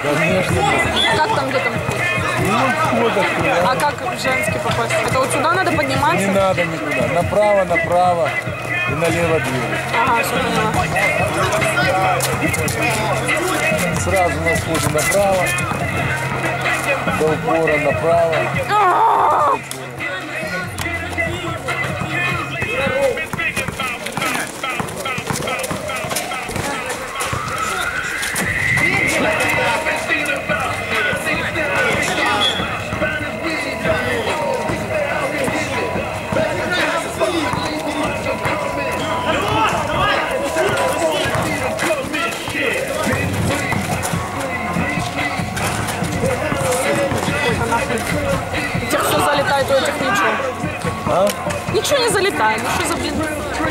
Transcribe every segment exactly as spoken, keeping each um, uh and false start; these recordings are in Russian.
Конечно. Как там, где там? Ну, вот откуда. А как в женский попасть? Это вот сюда надо подниматься? Не надо никуда. Направо, направо и налево двигать. Ага, все поняла. Сразу на входе направо. До упора направо. У тебя все залетает, у этих ничего. А? Ничего не залетает. Ну что за блин?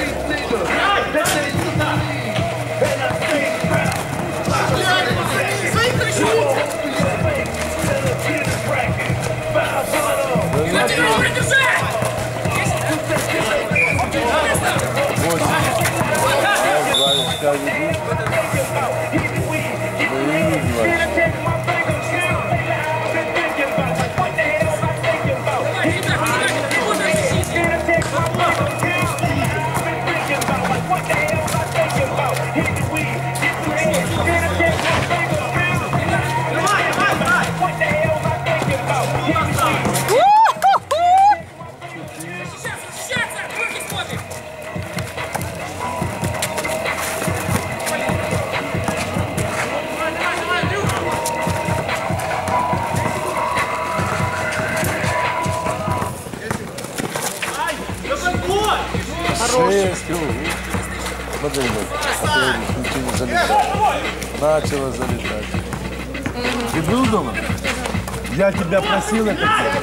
Шесть. Смотри, ничего не залетает. Начало залетать. Ты был дома? Я тебя просил это делать.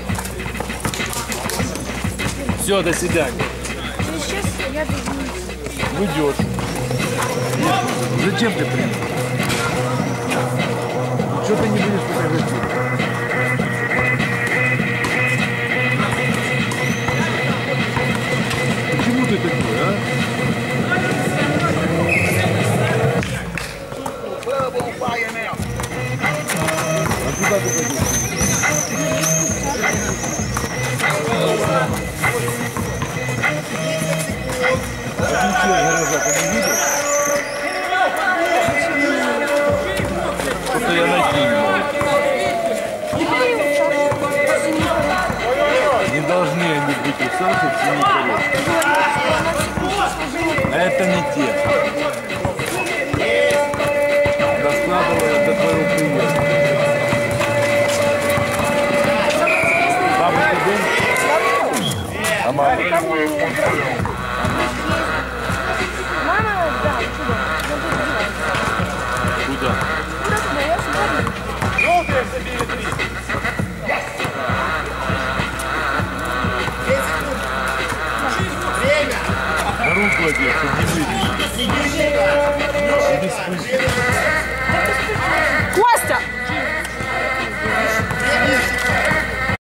Все, до свидания. Сейчас я Уйдешь. Зачем ты приехал? Что ты не будешь фотографировать? Почему ты такой, а? А куда ты пойдешь? Отличие гаража ты не видел? Что-то я найти не могу. Не должны они быть у Саши в синей коробке. А это не те. Раскладывая до твоего приезда. Бабушка дом? А мама? Мама, да, чудо. Куда? Куда туда? Я сюда. Желтые забили три. На руку одеть, чтобы не выйти. Без пыльки.